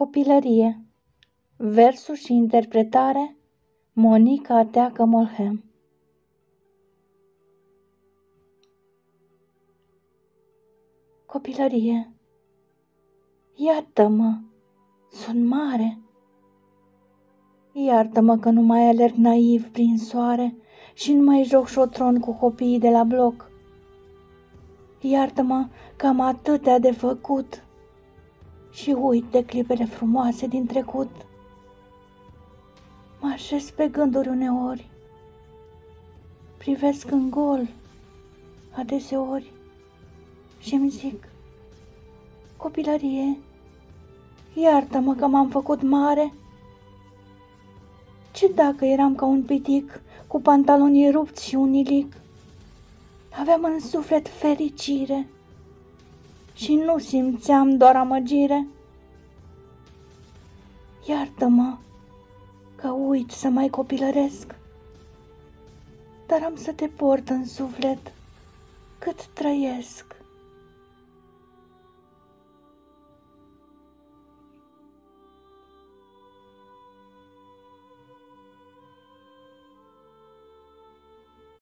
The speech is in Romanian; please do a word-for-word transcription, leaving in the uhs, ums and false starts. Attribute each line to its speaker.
Speaker 1: Copilărie. Versuri și interpretare Monica Teacă Molhem. Copilărie. Iartă-mă, sunt mare. Iartă-mă că nu mai alerg naiv prin soare și nu mai joc șotron cu copiii de la bloc. Iartă-mă că am atâtea de făcut și uit de clipele frumoase din trecut. Mă așez pe gânduri uneori, privesc în gol adeseori și îmi zic: copilărie, iartă-mă că m-am făcut mare. Ce dacă eram ca un pitic cu pantalonii rupți și un ilic? Aveam în suflet fericire și nu simțeam doar amăgire. Iartă-mă că uit să mai copilăresc, dar am să te port în suflet cât trăiesc.